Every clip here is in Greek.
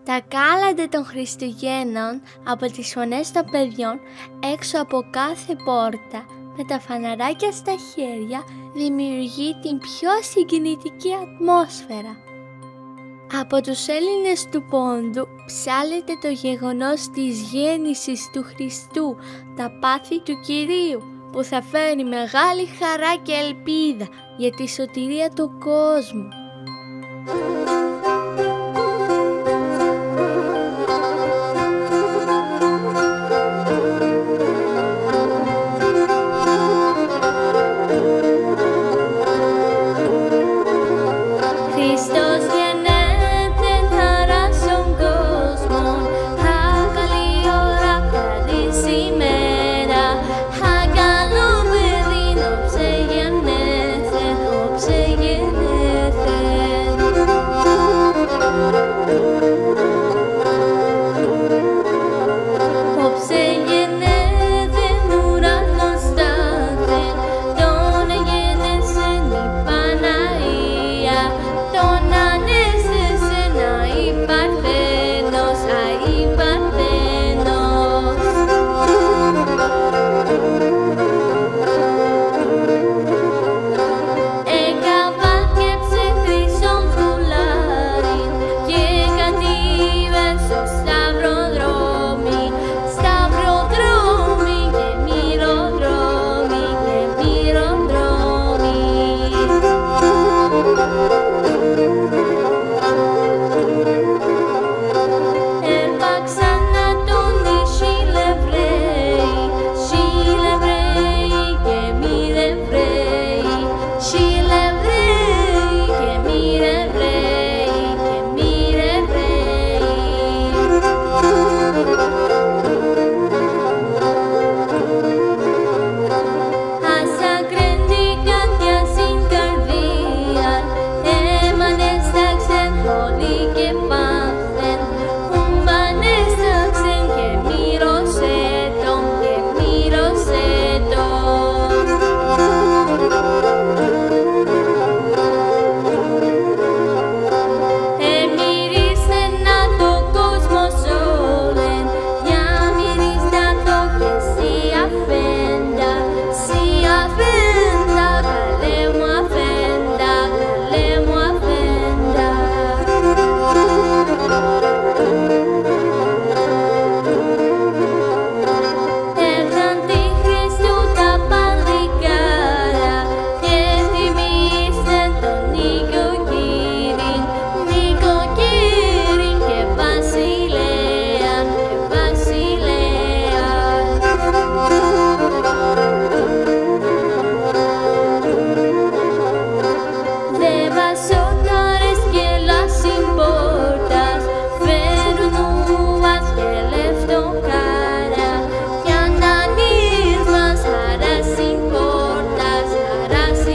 Τα κάλαντα των Χριστουγέννων από τις φωνές των παιδιών έξω από κάθε πόρτα με τα φαναράκια στα χέρια δημιουργεί την πιο συγκινητική ατμόσφαιρα. Από τους Έλληνες του Πόντου ψάλλεται το γεγονός της γέννησης του Χριστού, τα πάθη του Κυρίου, που θα φέρει μεγάλη χαρά και ελπίδα για τη σωτηρία του κόσμου.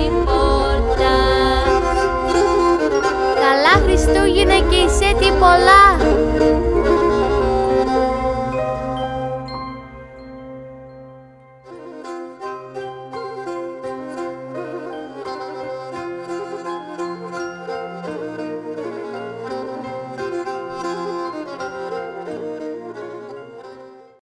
Χριστούγεννα και η Σέτη πολλά.